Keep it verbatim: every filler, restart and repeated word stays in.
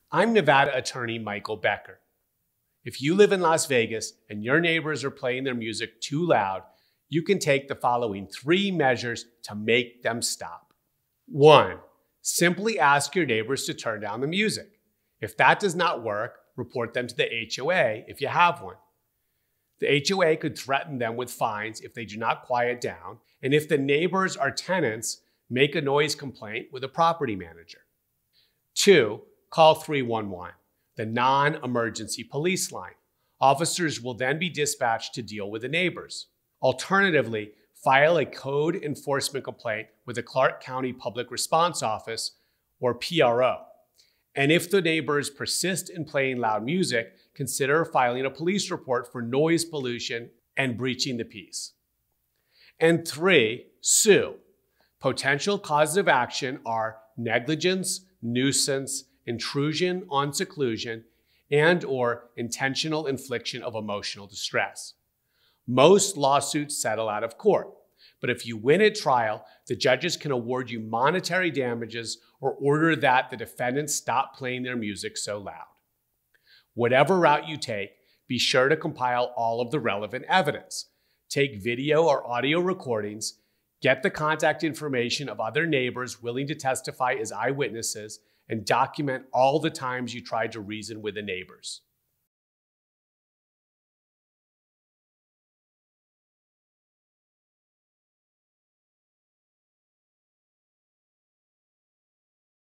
I'm Nevada attorney Michael Becker. If you live in Las Vegas and your neighbors are playing their music too loud, you can take the following three measures to make them stop. One, simply ask your neighbors to turn down the music. If that does not work, report them to the H O A if you have one. The H O A could threaten them with fines if they do not quiet down, and if the neighbors are tenants, make a noise complaint with a property manager. Two, call three one one, the non-emergency police line. Officers will then be dispatched to deal with the neighbors. Alternatively, file a code enforcement complaint with the Clark County Public Response Office, or P R O. And if the neighbors persist in playing loud music, consider filing a police report for noise pollution and breaching the peace. And three, sue. Potential causes of action are negligence, nuisance, intrusion on seclusion, and or intentional infliction of emotional distress. Most lawsuits settle out of court, but if you win at trial, the judges can award you monetary damages or order that the defendants stop playing their music so loud. Whatever route you take, be sure to compile all of the relevant evidence. Take video or audio recordings, get the contact information of other neighbors willing to testify as eyewitnesses, and document all the times you tried to reason with the neighbors.